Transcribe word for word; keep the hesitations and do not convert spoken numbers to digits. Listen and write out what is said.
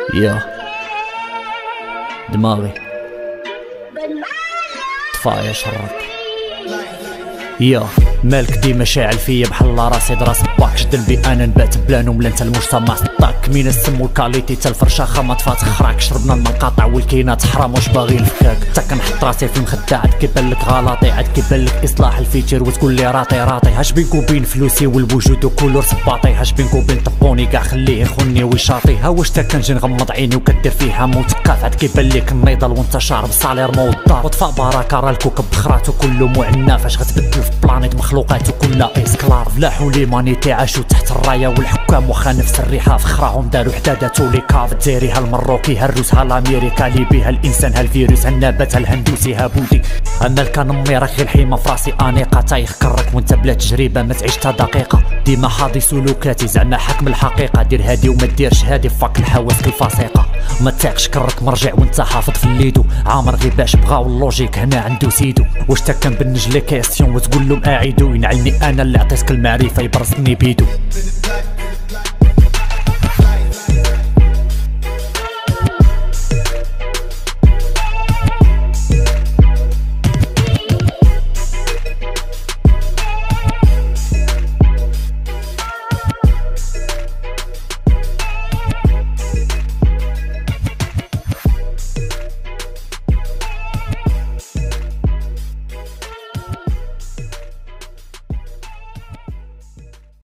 يا دماغي طفايا شرك. يا مالك ديما شاعل فيا بحال راسي دراس باك. شد البي انا نبات بلان وملا انت المجتمع سطاك. من السم والكاليتي تا الفرشاخه ما تفات خراك. شربنا المنقاطع والكينات حرام واش باغي الفكاك. تا كنحط راسي في المخدة عاد كيبان لك غلطي. عاد كيبان لك اصلاح الفيتير وتقول لي راطي راطي. هاش بينكو بين فلوسي والوجود وكولور صباطي. هاش بينكو بين طبوني كاع خليه يخوني ويشاطي. ها واش تا كنجي نغمض عيني وكدير فيها موتقاف. عاد كيبان لك النضال وانت شارب صالير موضار. وطفا بركه راه الكوكب بخرات وكله معناف. اش غتبدل في بلانيت مخلوقات وكلها اسكلار. فلاحو ليمانيتي عاشو تحت الرايه والحكام واخا نفس الريحه فخراهم دارو حدادات وليكاف. الجزائري هالمروكي هالروس هالامريكا ليبي هالانسان هالفيروس هالنبات هالهندوسي هابودي. اما الكنمي راك غير حيمه فراسي انيقه. تايخ كرك وانت بلا تجربه ما تعيش تا دقيقه. ديما حاضي سلوكاتي زعما حكم الحقيقه. دير هادي وما ديرش هادي فاك الحواس الفسيقه. ما تاقش كرك مرجع وانت حافظ في الليدو. عامر غير باش بغاو اللوجيك هنا عنده سيدو. واش تا كان بنج لي كيسيون وتقول لهم اعيدو. ينعلني انا اللي عطيتك المعرفه يبرزني بيدو.